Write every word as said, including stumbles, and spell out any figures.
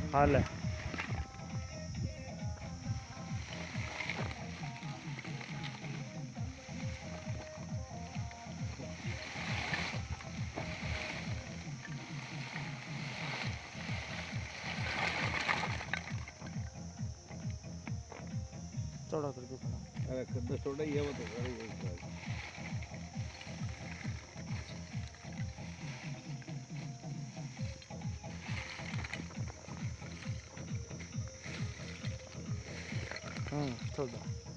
हाल है। चौड़ा करके बना। अरे खड्डा छोटा ही है वो तो सारी है। हम्म छोटा।